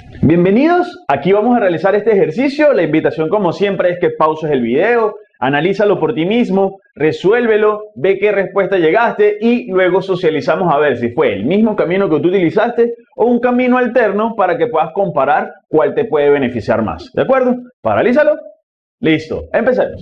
Bienvenidos, aquí vamos a realizar este ejercicio. La invitación, como siempre, es que pauses el video, analízalo por ti mismo, resuélvelo, ve qué respuesta llegaste y luego socializamos a ver si fue el mismo camino que tú utilizaste o un camino alterno para que puedas comparar cuál te puede beneficiar más. ¿De acuerdo? Paralízalo. Listo, empecemos.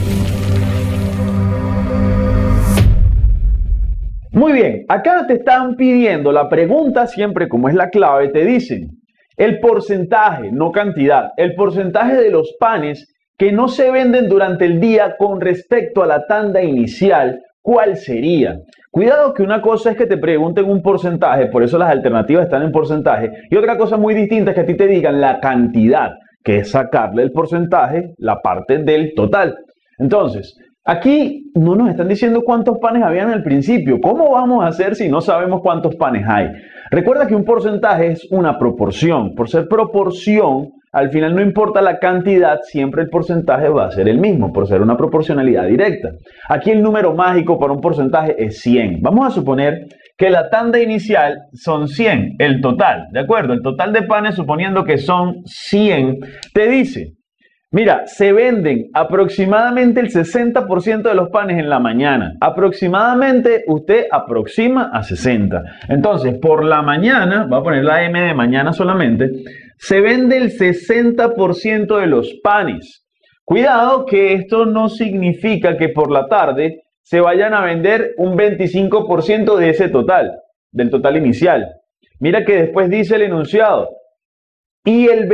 Muy bien, acá te están pidiendo la pregunta, siempre como es la clave, te dicen el porcentaje, no cantidad, el porcentaje de los panes que no se venden durante el día con respecto a la tanda inicial, ¿cuál sería? Cuidado que una cosa es que te pregunten un porcentaje, por eso las alternativas están en porcentaje, y otra cosa muy distinta es que a ti te digan la cantidad, que es sacarle el porcentaje, la parte del total. Entonces, aquí no nos están diciendo cuántos panes habían al principio. ¿Cómo vamos a hacer si no sabemos cuántos panes hay? Recuerda que un porcentaje es una proporción. Por ser proporción, al final no importa la cantidad, siempre el porcentaje va a ser el mismo, por ser una proporcionalidad directa. Aquí el número mágico para un porcentaje es 100. Vamos a suponer que la tanda inicial son 100, el total, ¿de acuerdo? El total de panes, suponiendo que son 100, te dice: mira, se venden aproximadamente el 60% de los panes en la mañana. Aproximadamente usted aproxima a 60. Entonces, por la mañana, voy a poner la M de mañana solamente, se vende el 60% de los panes. Cuidado que esto no significa que por la tarde se vayan a vender un 25% de ese total, del total inicial. Mira que después dice el enunciado: y el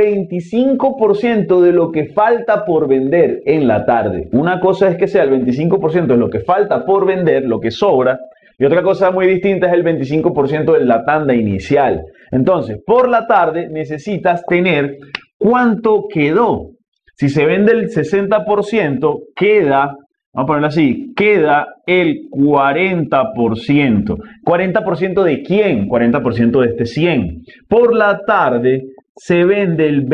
25% de lo que falta por vender en la tarde. Una cosa es que sea el 25% de lo que falta por vender, lo que sobra, y otra cosa muy distinta es el 25% de la tanda inicial. Entonces, por la tarde necesitas tener cuánto quedó. Si se vende el 60%, queda, vamos a ponerlo así, queda el 40%. ¿40% de quién? 40% de este 100. Por la tarde se vende el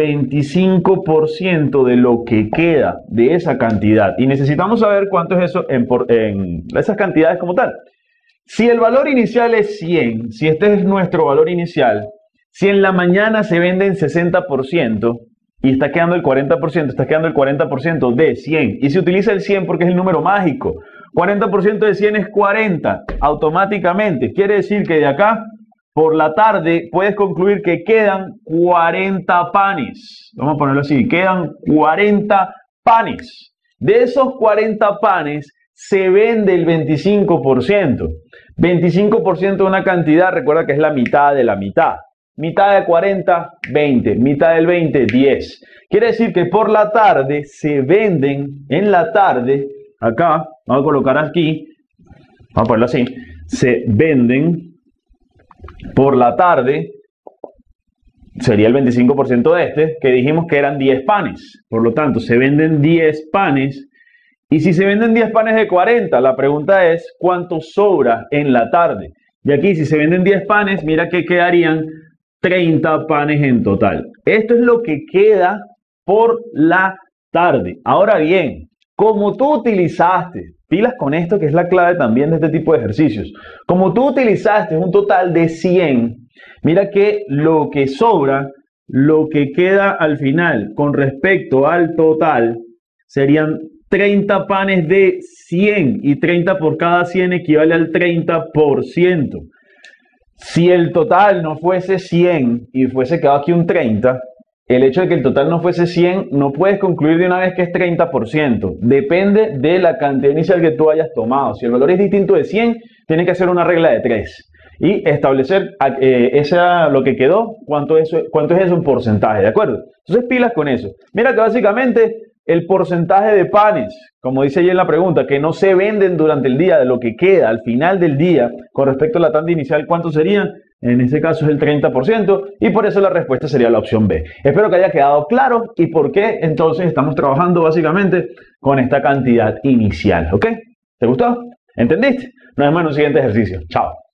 25% de lo que queda de esa cantidad. Y necesitamos saber cuánto es eso en esas cantidades como tal. Si el valor inicial es 100, si este es nuestro valor inicial, si en la mañana se vende en 60% y está quedando el 40%, está quedando el 40% de 100. Y se utiliza el 100 porque es el número mágico. 40% de 100 es 40, automáticamente. Quiere decir que de acá, por la tarde, puedes concluir que quedan 40 panes. Vamos a ponerlo así, quedan 40 panes. De esos 40 panes se vende el 25%. 25% de una cantidad, recuerda que es la mitad de la mitad. Mitad de 40, 20. Mitad del 20, 10. Quiere decir que por la tarde se venden, en la tarde, acá, vamos a colocar aquí, vamos a ponerlo así, se venden por la tarde, sería el 25% de este, que dijimos que eran 10 panes. Por lo tanto, se venden 10 panes. Y si se venden 10 panes de 40, la pregunta es ¿cuánto sobra en la tarde? Y aquí, si se venden 10 panes, mira que quedarían 30 panes en total. Esto es lo que queda por la tarde. Ahora bien, como tú utilizaste, pilas con esto que es la clave también de este tipo de ejercicios, como tú utilizaste un total de 100, mira que lo que sobra, lo que queda al final con respecto al total, serían 30 panes de 100 y 30 por cada 100 equivale al 30%. Si el total no fuese 100 y fuese quedado aquí un 30, el hecho de que el total no fuese 100, no puedes concluir de una vez que es 30%. Depende de la cantidad inicial que tú hayas tomado. Si el valor es distinto de 100, tienes que hacer una regla de 3 y establecer lo que quedó, cuánto es eso en porcentaje, ¿de acuerdo? Entonces pilas con eso. Mira que básicamente el porcentaje de panes, como dice allí en la pregunta, que no se venden durante el día, de lo que queda al final del día con respecto a la tanda inicial, ¿cuánto serían? En este caso es el 30% y por eso la respuesta sería la opción B. Espero que haya quedado claro y por qué entonces estamos trabajando básicamente con esta cantidad inicial, ¿ok? ¿Te gustó? ¿Entendiste? Nos vemos en un siguiente ejercicio. Chao.